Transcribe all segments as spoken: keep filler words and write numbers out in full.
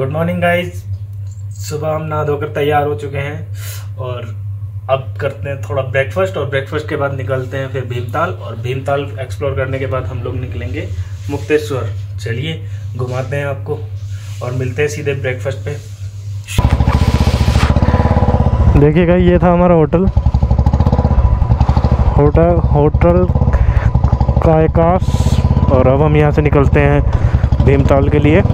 Good morning guys. सुबह हम नहा धोकर तैयार हो चुके हैं और अब करते हैं थोड़ा ब्रेकफास्ट और ब्रेकफास्ट के बाद निकलते हैं फिर भीमताल और भीमताल एक्सप्लोर करने के बाद हम लोग निकलेंगे मुक्तेश्वर। चलिए घुमाते हैं आपको और मिलते हैं सीधे ब्रेकफास्ट पे। देखिएगा ये था हमारा होटल होटल होटल कायकास और अब हम यहाँ से निकलते हैं भीमताल के लिए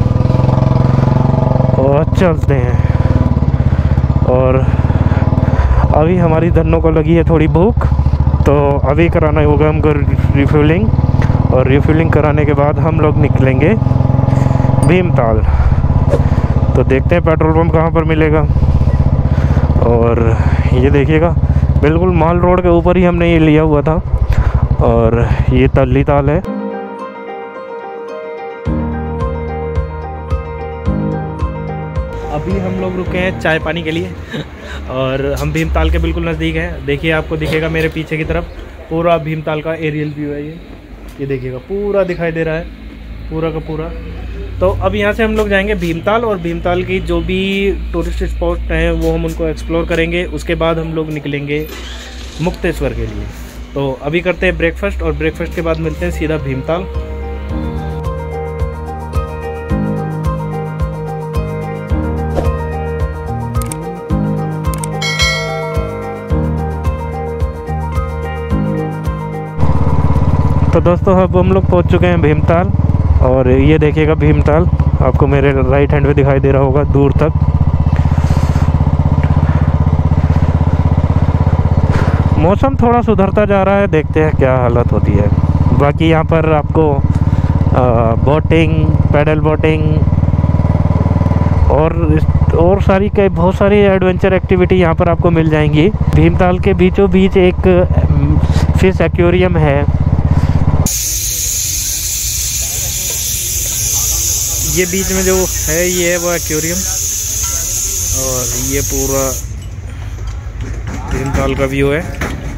और चलते हैं। और अभी हमारी धनों को लगी है थोड़ी भूख, तो अभी कराना होगा हमको रिफ्यूलिंग और रिफ्यूलिंग कराने के बाद हम लोग निकलेंगे भीमताल। तो देखते हैं पेट्रोल पंप कहाँ पर मिलेगा। और ये देखिएगा बिल्कुल माल रोड के ऊपर ही हमने ये लिया हुआ था और ये तल्ली ताल है। अभी हम लोग रुके हैं चाय पानी के लिए और हम भीमताल के बिल्कुल नज़दीक हैं। देखिए आपको दिखेगा मेरे पीछे की तरफ पूरा भीमताल का एरियल व्यू है। ये ये देखिएगा पूरा दिखाई दे रहा है पूरा का पूरा। तो अब यहाँ से हम लोग जाएंगे भीमताल और भीमताल की जो भी टूरिस्ट स्पॉट हैं वो हम उनको एक्सप्लोर करेंगे। उसके बाद हम लोग निकलेंगे मुक्तेश्वर के लिए। तो अभी करते हैं ब्रेकफास्ट और ब्रेकफास्ट के बाद मिलते हैं सीधा भीमताल। तो दोस्तों अब हम लोग पहुंच चुके हैं भीमताल और ये देखिएगा भीमताल आपको मेरे राइट हैंड पे दिखाई दे रहा होगा दूर तक। मौसम थोड़ा सुधरता जा रहा है, देखते हैं क्या हालत होती है। बाकी यहाँ पर आपको बोटिंग, पैडल बोटिंग और और सारी कई बहुत सारी एडवेंचर एक्टिविटी यहाँ पर आपको मिल जाएंगी। भीमताल के बीचों बीच एक फिश एक्वेरियम है। ये बीच में जो है ये है वो एक्वेरियम और ये पूरा भीमताल का व्यू है।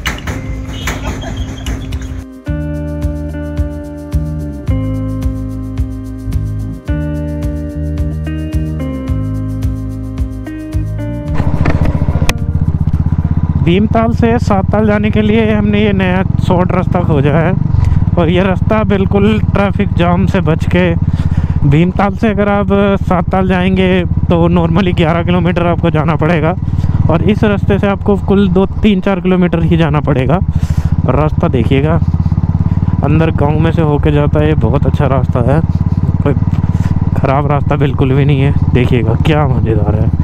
भीमताल से सातताल जाने के लिए हमने ये नया शॉर्ट रास्ता खोजा है और ये रास्ता बिल्कुल ट्रैफिक जाम से बच के भीमताल से अगर आप सातताल जाएंगे तो नॉर्मली ग्यारह किलोमीटर आपको जाना पड़ेगा और इस रास्ते से आपको कुल दो तीन चार किलोमीटर ही जाना पड़ेगा। रास्ता देखिएगा अंदर गांव में से होके जाता है, बहुत अच्छा रास्ता है, कोई ख़राब रास्ता बिल्कुल भी नहीं है। देखिएगा क्या मज़ेदार है।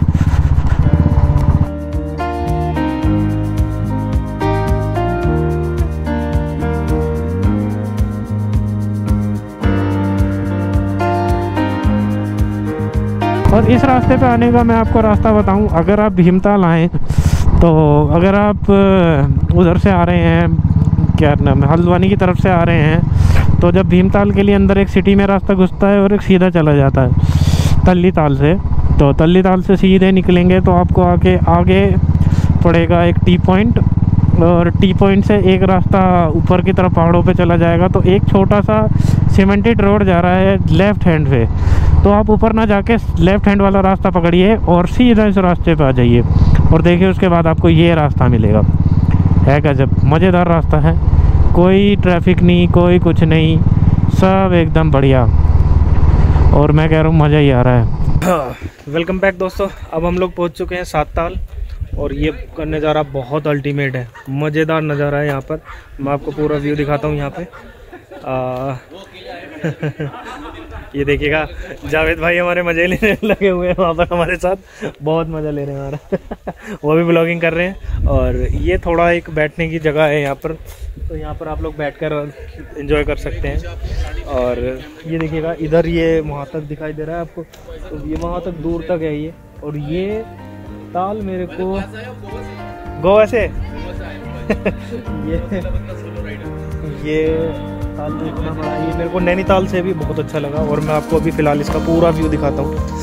और इस रास्ते पे आने का मैं आपको रास्ता बताऊं, अगर आप भीमताल आएँ तो अगर आप उधर से आ रहे हैं क्या नाम है हल्द्वानी की तरफ से आ रहे हैं तो जब भीमताल के लिए अंदर एक सिटी में रास्ता घुसता है और एक सीधा चला जाता है तल्ली ताल से। तो तल्ली ताल से सीधे निकलेंगे तो आपको आगे आगे पड़ेगा एक टी पॉइंट और टी पॉइंट से एक रास्ता ऊपर की तरफ पहाड़ों पे चला जाएगा। तो एक छोटा सा सीमेंटेड रोड जा रहा है लेफ़्ट हैंड पे, तो आप ऊपर ना जाके लेफ़्ट हैंड वाला रास्ता पकड़िए और सीधा इस रास्ते पे आ जाइए और देखिए उसके बाद आपको ये रास्ता मिलेगा। है गजब मज़ेदार रास्ता है, कोई ट्रैफिक नहीं, कोई कुछ नहीं, सब एकदम बढ़िया और मैं कह रहा हूँ मज़ा ही आ रहा है। वेलकम बैक दोस्तों। अब हम लोग पहुँच चुके हैं सातताल और ये नज़ारा बहुत अल्टीमेट है, मज़ेदार नज़ारा है। यहाँ पर मैं आपको पूरा व्यू दिखाता हूँ। यहाँ पे आ, ये देखिएगा जावेद भाई हमारे मज़े लेने लगे हुए हैं वहाँ पर हमारे साथ, बहुत मज़ा ले रहे हैं हमारा वो भी ब्लॉगिंग कर रहे हैं। और ये थोड़ा एक बैठने की जगह है यहाँ पर, तो यहाँ पर आप लोग बैठकर एंजॉय कर सकते हैं। और ये देखिएगा इधर ये वहाँ तक दिखाई दे रहा है आपको, तो ये वहाँ तक दूर तक है ये। और ये ताल मेरे को गोवा से ये ये ताल देखना पड़ा, ये मेरे को नैनीताल से भी बहुत अच्छा लगा और मैं आपको अभी फ़िलहाल इसका पूरा व्यू दिखाता हूँ।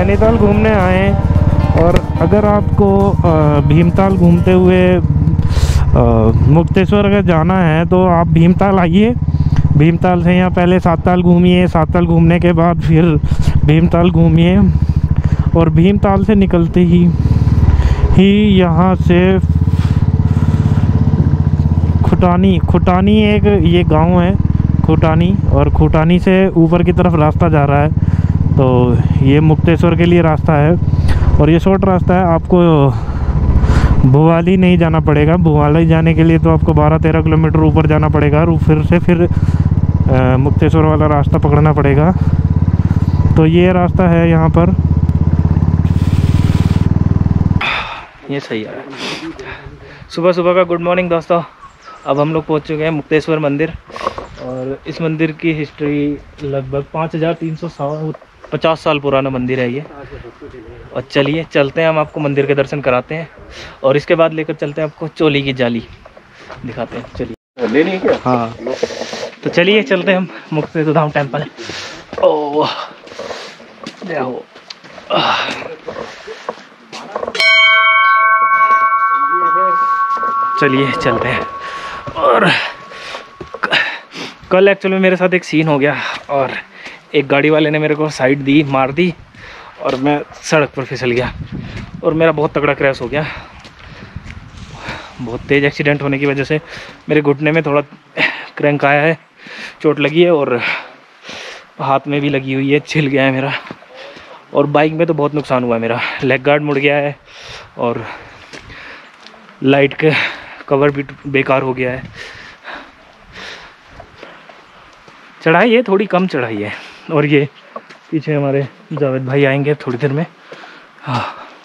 नैनीताल घूमने आए और अगर आपको भीमताल घूमते हुए मुक्तेश्वर अगर जाना है तो आप भीमताल आइए। भीमताल से यहाँ पहले सातताल घूमिए, सातताल घूमने के बाद फिर भीमताल घूमिए और भीमताल से निकलते ही ही यहाँ से खुटानी खुटानी एक ये गांव है खुटानी, और खुटानी से ऊपर की तरफ रास्ता जा रहा है। तो ये मुक्तेश्वर के लिए रास्ता है और ये शॉर्ट रास्ता है। आपको भुवाली नहीं जाना पड़ेगा। भुवाली जाने के लिए तो आपको बारह तेरह किलोमीटर ऊपर जाना पड़ेगा और फिर से फिर आ, मुक्तेश्वर वाला रास्ता पकड़ना पड़ेगा। तो ये रास्ता है यहाँ पर, ये सही है। सुबह सुबह का गुड मॉर्निंग दोस्तों। अब हम लोग पहुँच चुके हैं मुक्तेश्वर मंदिर और इस मंदिर की हिस्ट्री लगभग पाँच हज़ार तीन सौ पचास साल पुराना मंदिर है ये। और चलिए चलते हैं, हम आपको मंदिर के दर्शन कराते हैं और इसके बाद लेकर चलते हैं आपको चोली की जाली दिखाते हैं। चलिए लेनी है क्या? हाँ तो चलिए चलते हैं हम मुक्तेश्वर धाम टेम्पल। ओह देखो चलिए चलते हैं। और कल एक्चुअली मेरे साथ एक सीन हो गया और एक गाड़ी वाले ने मेरे को साइड दी, मार दी और मैं सड़क पर फिसल गया और मेरा बहुत तगड़ा क्रैश हो गया। बहुत तेज़ एक्सीडेंट होने की वजह से मेरे घुटने में थोड़ा क्रैंक आया है, चोट लगी है और हाथ में भी लगी हुई है, छिल गया है मेरा। और बाइक में तो बहुत नुकसान हुआ है मेरा, लेग गार्ड मुड़ गया है और लाइट का कवर भी बेकार हो गया है। चढ़ाई है थोड़ी कम चढ़ाई है और ये पीछे हमारे जावेद भाई आएंगे थोड़ी देर में। हाँ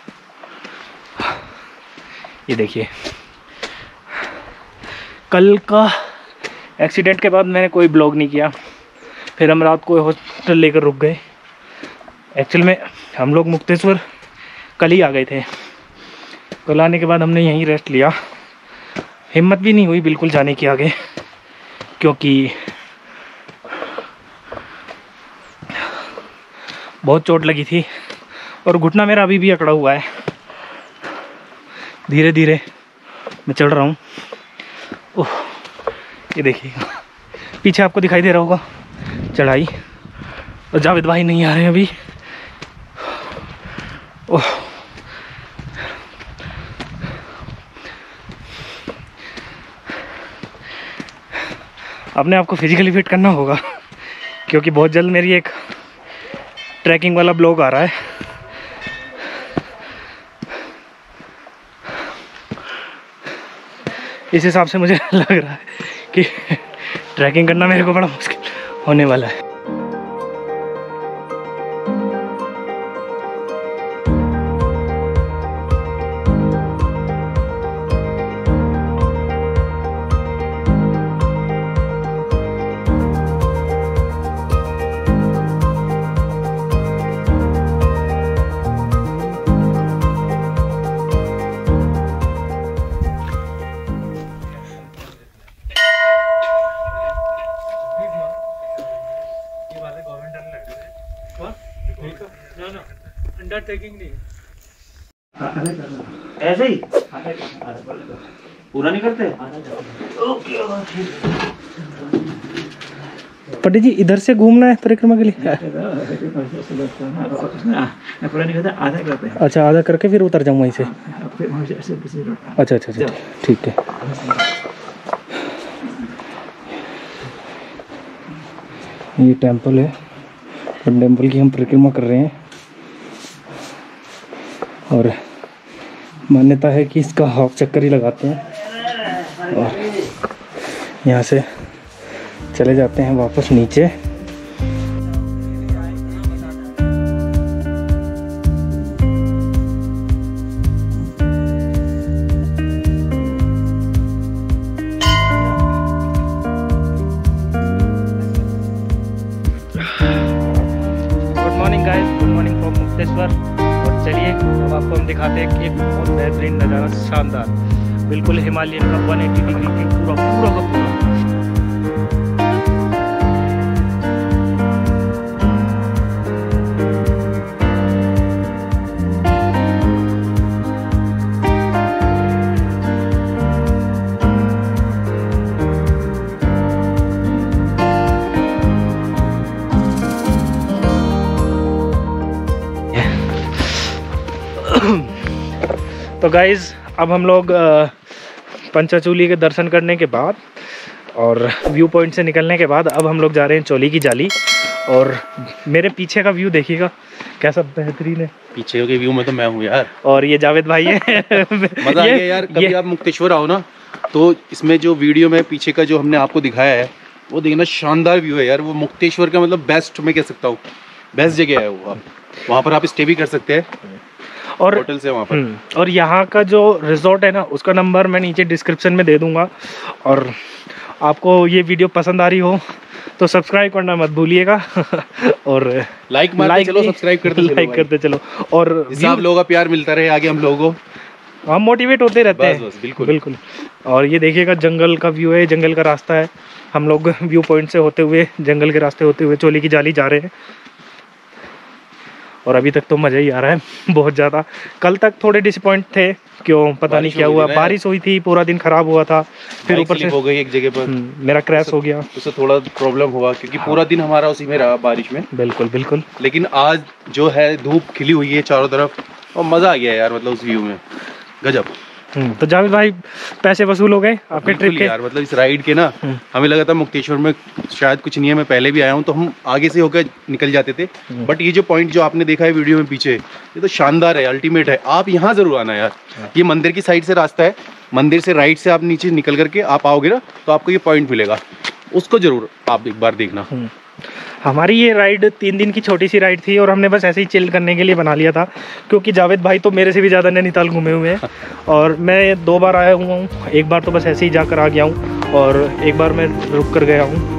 ये देखिए, कल का एक्सीडेंट के बाद मैंने कोई ब्लॉग नहीं किया। फिर हम रात को हॉस्पिटल लेकर रुक गए। एक्चुअल में हम लोग मुक्तेश्वर कल ही आ गए थे। कल आने के बाद हमने यहीं रेस्ट लिया। हिम्मत भी नहीं हुई बिल्कुल जाने की आगे, क्योंकि बहुत चोट लगी थी और घुटना मेरा अभी भी अकड़ा हुआ है। धीरे धीरे मैं चढ़ रहा हूँ। ओह ये देखिए पीछे आपको दिखाई दे रहा होगा चढ़ाई, और जावेद भाई नहीं आ रहे अभी। ओह अपने आप को फिजिकली फिट करना होगा, क्योंकि बहुत जल्द मेरी एक ट्रैकिंग वाला ब्लॉग आ रहा है। इस हिसाब से मुझे लग रहा है कि ट्रैकिंग करना मेरे को बड़ा मुश्किल होने वाला है। अंडरटेकिंग नहीं ऐसे ही पूरा नहीं करते। पंडित जी इधर से घूमना है परिक्रमा के लिए? पूरा नहीं करते, आधा करते हैं। अच्छा आधा करके फिर उतर जाऊँ वहीं से? अच्छा अच्छा अच्छा ठीक है। ये टेंपल है और टेंपल की हम परिक्रमा कर रहे हैं और मान्यता है कि इसका हाफ चक्कर ही लगाते हैं और यहाँ से चले जाते हैं वापस नीचे। Good morning guys, good morning from Mukteshwar. और चलिए अब आपको हम दिखाते हैं कि एक बहुत बेहतरीन नज़ारा, शानदार, बिल्कुल हिमालयन का एक सौ अस्सी डिग्री की पूरा पूरा का पूरा। तो गाइज़ अब हम लोग पंचाचूली के दर्शन करने के बाद और व्यू पॉइंट से निकलने के बाद अब हम लोग जा रहे हैं चोली की जाली। और मेरे पीछे का व्यू देखिएगा कैसा बेहतरीन है। पीछे के व्यू में तो मैं हूँ यार, और ये जावेद भाई है। मजा आ गया यार। कभी आप मुक्तेश्वर आओ ना, तो इसमें जो वीडियो में पीछे का जो हमने आपको दिखाया है वो देखना, शानदार व्यू है यार। वो मुक्तेश्वर का मतलब बेस्ट मैं कह सकता हूँ, बेस्ट जगह है वो। आप वहाँ पर आप स्टे भी कर सकते हैं और होटल से वहाँ पर। और यहाँ का जो रिजॉर्ट है ना, उसका नंबर मैं नीचे डिस्क्रिप्शन में दे दूँगा। और आपको ये वीडियो पसंद आ रही हो तो सब्सक्राइब करना मत भूलिएगा। और लाइक मारते चलो, सब्सक्राइब करते चलो, लाइक करते चलो। और आप लोगों का प्यार मिलता रहे आगे हम लोगों को, हम मोटिवेट होते रहते हैं। बस, बिल्कुल बिल्कुल। और ये देखिएगा जंगल का व्यू है, जंगल का रास्ता है। हम लोग व्यू पॉइंट से होते हुए जंगल के रास्ते होते हुए चोली की जाली जा रहे हैं। और अभी तक तो मज़ा ही आ रहा है बहुत ज़्यादा। कल तक थोड़े डिसअपॉइंट थे, क्यों पता नहीं क्या हुआ, बारिश हुई थी, पूरा दिन खराब हुआ था। फिर ऊपर से हो गई एक जगह पर, मेरा क्रैश हो गया, उससे थोड़ा प्रॉब्लम हुआ क्योंकि हाँ। पूरा दिन हमारा उसी में रहा बारिश में। बिल्कुल बिल्कुल। लेकिन आज जो है धूप खिली हुई है चारों तरफ और मज़ा आ गया यार, मतलब उस व्यू में गजब। तो जावेद भाई पैसे वसूल हो गए आपके ट्रिप के यार। मतलब इस राइड के ना हमें लगा था मुक्तेश्वर में शायद कुछ नहीं है, मैं पहले भी आया हूँ तो हम आगे से होकर निकल जाते थे। बट ये जो पॉइंट जो आपने देखा है वीडियो में पीछे, ये तो शानदार है, अल्टीमेट है। आप यहाँ जरूर आना यार। ये मंदिर की साइड से रास्ता है, मंदिर से राइट से आप नीचे निकल करके आप आओगे ना तो आपको ये पॉइंट मिलेगा, उसको जरूर आप एक बार देखना। हमारी ये राइड तीन दिन की छोटी सी राइड थी और हमने बस ऐसे ही चिल करने के लिए बना लिया था, क्योंकि जावेद भाई तो मेरे से भी ज़्यादा नैनीताल घूमे हुए हैं और मैं दो बार आया हुआ हूँ। एक बार तो बस ऐसे ही जाकर आ गया हूँ और एक बार मैं रुक कर गया हूँ।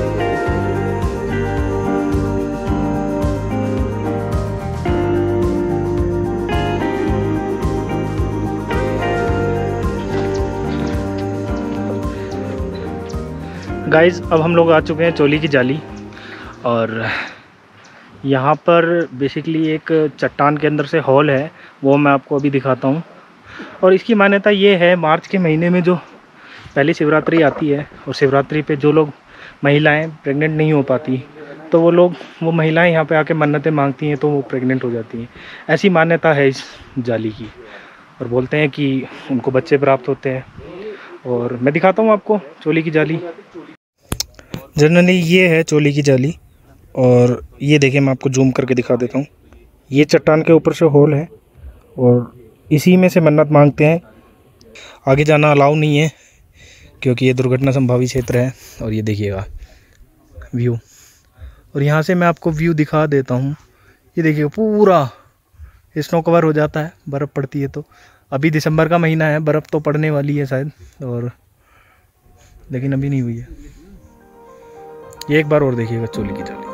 गाइज़ अब हम लोग आ चुके हैं चोली की जाली और यहाँ पर बेसिकली एक चट्टान के अंदर से हॉल है, वो मैं आपको अभी दिखाता हूँ। और इसकी मान्यता ये है, मार्च के महीने में जो पहली शिवरात्रि आती है और शिवरात्रि पे जो लोग महिलाएं प्रेग्नेंट नहीं हो पाती तो वो लोग वो महिलाएं यहाँ पे आके मन्नतें मांगती हैं तो वो प्रेग्नेंट हो जाती हैं। ऐसी मान्यता है इस जाली की और बोलते हैं कि उनको बच्चे प्राप्त होते हैं। और मैं दिखाता हूँ आपको चोली की जाली। जनरली ये है चोली की जाली और ये देखिए मैं आपको जूम करके दिखा देता हूँ। ये चट्टान के ऊपर से होल है और इसी में से मन्नत मांगते हैं। आगे जाना अलाउ नहीं है क्योंकि ये दुर्घटना संभावी क्षेत्र है। और ये देखिएगा व्यू, और यहाँ से मैं आपको व्यू दिखा देता हूँ। ये देखिए पूरा स्नो कवर हो जाता है, बर्फ़ पड़ती है। तो अभी दिसंबर का महीना है, बर्फ़ तो पड़ने वाली है शायद, और लेकिन अभी नहीं हुई है। ये एक बार और देखिएगा चोली की जाली।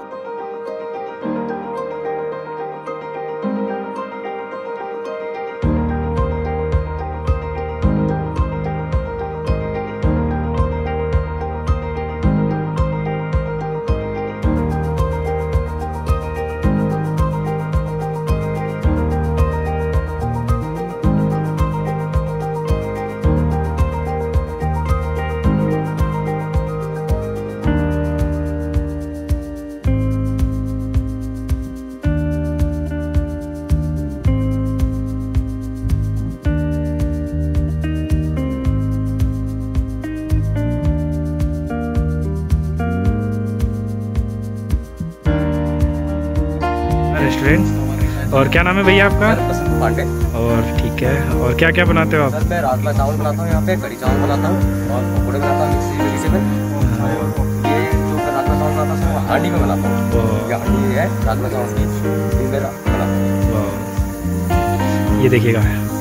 रेस्टोरेंट। और क्या नाम है भैया आपका? पांडे। और ठीक है, और क्या क्या बनाते हो आप? सर मैं राजमा चावल बनाता हूँ, यहाँ पे कढ़ी चावल बनाता हूँ और पकौड़े बनाता हूँ मिक्सी मिक्सी में। और ये जो मैं राजमा चावल बनाता हूँ वो हांडी में बनाता हूँ। ये हांडी है राजमा चावल की, ये मेरा बनाता हूँ। ये देखिएगा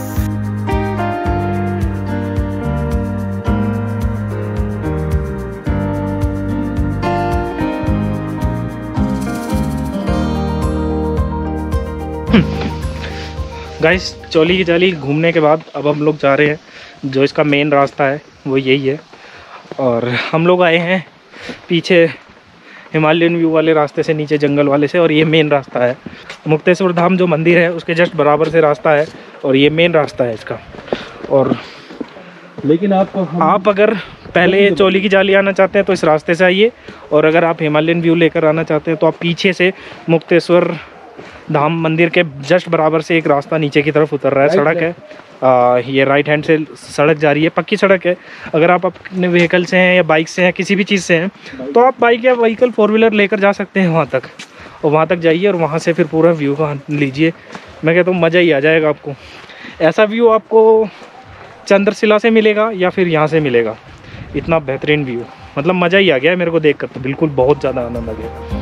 गाइस, चोली की जाली घूमने के बाद अब हम लोग जा रहे हैं, जो इसका मेन रास्ता है वो यही है। और हम लोग आए हैं पीछे हिमालयन व्यू वाले रास्ते से, नीचे जंगल वाले से, और ये मेन रास्ता है। मुक्तेश्वर धाम जो मंदिर है उसके जस्ट बराबर से रास्ता है और ये मेन रास्ता है इसका। और लेकिन आप आप अगर पहले चोली की जाली आना चाहते हैं तो इस रास्ते से आइए, और अगर आप हिमालयन व्यू लेकर आना चाहते हैं तो आप पीछे से मुक्तेश्वर धाम मंदिर के जस्ट बराबर से एक रास्ता नीचे की तरफ उतर रहा है, सड़क है। आ, ये राइट हैंड से सड़क जा रही है, पक्की सड़क है। अगर आप अपने व्हीकल से हैं या बाइक से हैं, किसी भी चीज़ से हैं, तो आप बाइक या व्हीकल फोर व्हीलर लेकर जा सकते हैं वहाँ तक, और वहाँ तक जाइए और वहाँ से फिर पूरा व्यू का लीजिए। मैं कहता हूँ मज़ा ही आ जाएगा आपको। ऐसा व्यू आपको चंद्रशिला से मिलेगा या फिर यहाँ से मिलेगा, इतना बेहतरीन व्यू, मतलब मज़ा ही आ गया मेरे को देख कर, तो बिल्कुल बहुत ज़्यादा आनंद आ गया।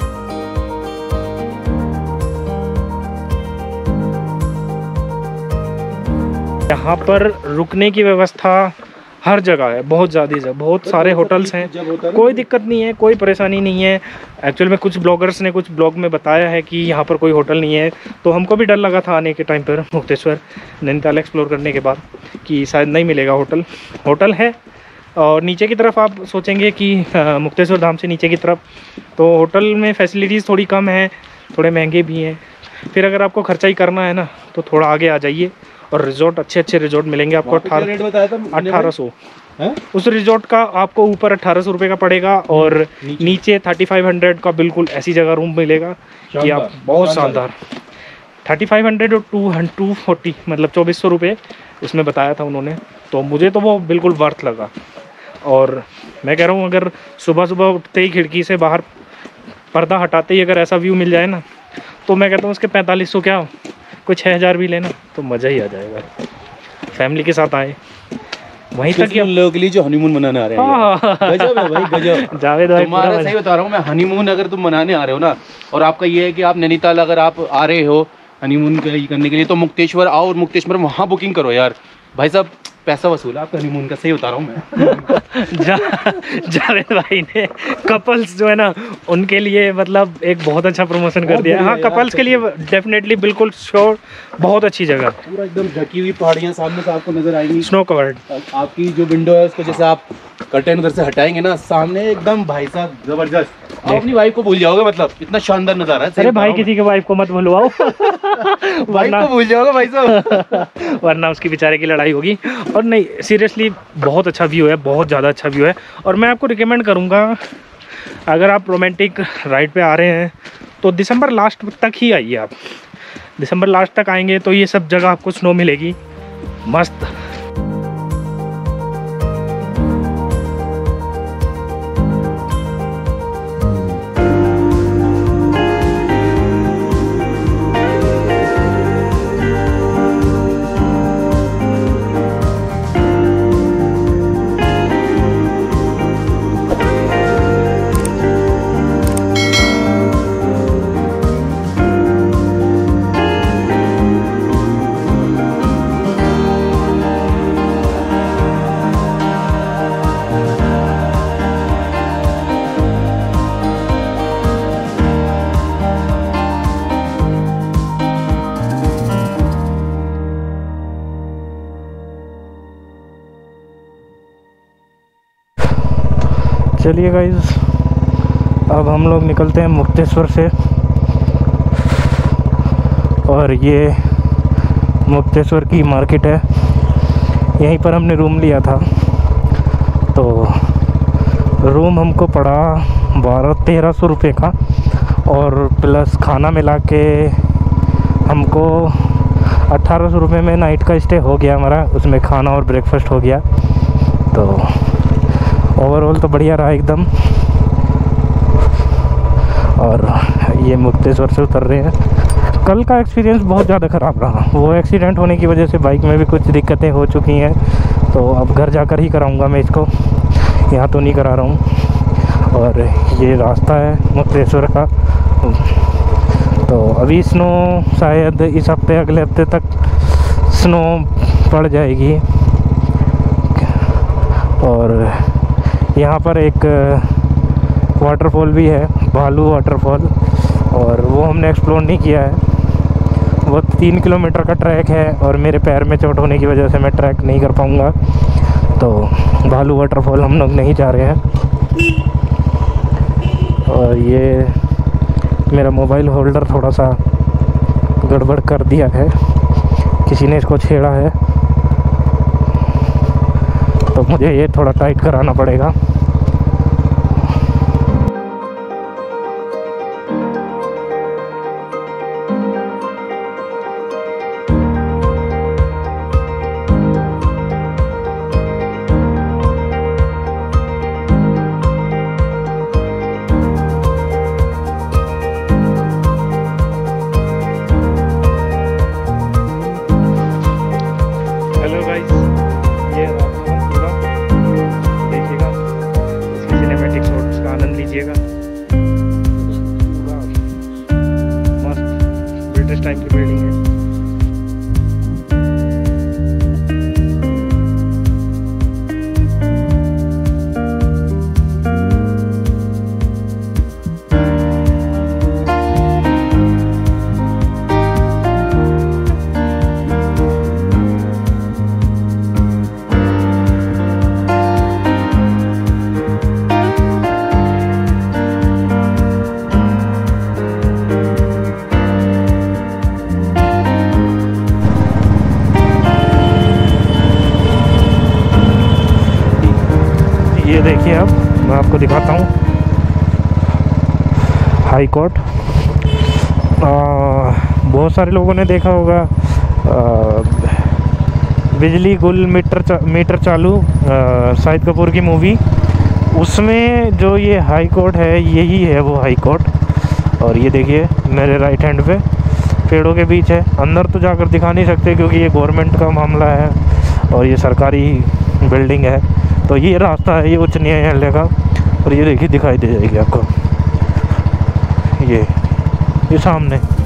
यहाँ पर रुकने की व्यवस्था हर जगह है, बहुत ज़्यादा जगह, बहुत सारे होटल्स हैं, कोई दिक्कत नहीं है, कोई परेशानी नहीं है। एक्चुअल में कुछ ब्लॉगर्स ने कुछ ब्लॉग में बताया है कि यहाँ पर कोई होटल नहीं है, तो हमको भी डर लगा था आने के टाइम पर मुक्तेश्वर नैनीताल एक्सप्लोर करने के बाद कि शायद नहीं मिलेगा होटल। होटल है, और नीचे की तरफ आप सोचेंगे कि मुक्तेश्वर धाम से नीचे की तरफ तो होटल में फैसिलिटीज़ थोड़ी कम है, थोड़े महंगे भी हैं। फिर अगर आपको खर्चा ही करना है ना, तो थोड़ा आगे आ जाइए, और रिजॉर्ट अच्छे अच्छे रिजॉर्ट मिलेंगे आपको। अठारह अठारह सौ उस रिजॉर्ट का आपको ऊपर अठारह सौ रुपये का पड़ेगा, और नीचे, नीचे थर्टी फाइव हंड्रेड का बिल्कुल ऐसी जगह रूम मिलेगा कि आप बहुत शानदार। थर्टी फाइव हंड्रेड और टू टू फोर्टी मतलब चौबीस सौ रुपये उसमें बताया था उन्होंने, तो मुझे तो वो बिल्कुल वर्थ लगा। और मैं कह रहा हूँ अगर सुबह सुबह उठते ही खिड़की से बाहर पर्दा हटाते ही अगर ऐसा व्यू मिल जाए ना, तो मैं कहता हूँ उसके पैंतालीस सौ क्या कोई छः हज़ार भी लेना तो मज़ा ही आ जाएगा। फैमिली के साथ आए वहीं तक उन लोगों के लिए जो हनीमून मनाने आ रहे हैं, गजब है भाई गजब। जावेद भाई तुम्हारा सही बता रहा हूँ मैं, हनीमून अगर तुम मनाने आ रहे हो ना, और आपका ये है कि आप नैनीताल अगर आप आ रहे हो हनीमून करने के लिए, तो मुक्तेश्वर आओ और मुक्तेश्वर वहाँ बुकिंग करो यार भाई साहब, पैसा वसूल है आपका हनीमून का, सही बता रहा हूँ मैं। जा, जावेद भाई ने कपल्स जो है ना उनके लिए मतलब एक बहुत अच्छा प्रमोशन कर दिया है। हाँ, कपल्स के लिए डेफिनेटली बिल्कुल श्योर, बहुत अच्छी जगह, पूरा एकदम ढकी हुई पहाड़ियाँ सामने से आपको नजर आएंगी, स्नो कवर्ड। आपकी जो विंडो है उसको जैसे आप कर्टेन उधर से हटाएंगे ना, सामने एकदम भाई साहब जबरदस्त, आप अपनी वाइफ को भूल जाओगे, मतलब इतना शानदार नजारा है। अरे भाई किसी के वाइफ को मत भूलवाओ वाइफ को भूल जाओगे भाई साहब वरना उसकी बेचारे की लड़ाई होगी। और नहीं, सीरियसली बहुत अच्छा व्यू है, बहुत ज़्यादा अच्छा व्यू है। और मैं आपको रिकमेंड करूँगा, अगर आप रोमांटिक राइड पे आ रहे हैं तो दिसंबर लास्ट तक ही आइए। आप दिसंबर लास्ट तक आएंगे तो ये सब जगह आपको स्नो मिलेगी मस्त। चलिए गाइस, अब हम लोग निकलते हैं मुक्तेश्वर से, और ये मुक्तेश्वर की मार्केट है, यहीं पर हमने रूम लिया था। तो रूम हमको पड़ा बारह तेरह सौ रुपये का, और प्लस खाना मिला के हमको अट्ठारह सौ रुपये में नाइट का स्टे हो गया हमारा, उसमें खाना और ब्रेकफास्ट हो गया। तो ओवरऑल तो बढ़िया रहा एकदम। और ये मुक्तेश्वर से उतर रहे हैं। कल का एक्सपीरियंस बहुत ज़्यादा ख़राब रहा, वो एक्सीडेंट होने की वजह से बाइक में भी कुछ दिक्कतें हो चुकी हैं, तो अब घर जाकर ही कराऊंगा मैं इसको, यहाँ तो नहीं करा रहा हूँ। और ये रास्ता है मुक्तेश्वर का, तो अभी स्नो शायद इस हफ्ते अगले हफ्ते तक स्नो पड़ जाएगी। और यहाँ पर एक वाटरफॉल भी है, भालू वाटरफॉल, और वो हमने एक्सप्लोर नहीं किया है। वो तीन किलोमीटर का ट्रैक है, और मेरे पैर में चोट होने की वजह से मैं ट्रैक नहीं कर पाऊँगा, तो भालू वाटरफॉल हम लोग नहीं जा रहे हैं। और ये मेरा मोबाइल होल्डर थोड़ा सा गड़बड़ कर दिया है, किसी ने इसको छेड़ा है, तो मुझे ये थोड़ा टाइट कराना पड़ेगा। ये देखिए, अब मैं आपको दिखाता हूँ हाई कोर्ट। बहुत सारे लोगों ने देखा होगा आ, बिजली गुल मीटर चा, मीटर चालू, शाहिद कपूर की मूवी, उसमें जो ये हाई कोर्ट है यही है वो हाई कोर्ट। और ये देखिए मेरे राइट हैंड पे पेड़ों के बीच है। अंदर तो जाकर दिखा नहीं सकते क्योंकि ये गवर्नमेंट का मामला है और ये सरकारी बिल्डिंग है। तो ये रास्ता है, ये उच्च न्यायालय का। और ये देखिए दिखाई दे जाएगी आपको, ये ये सामने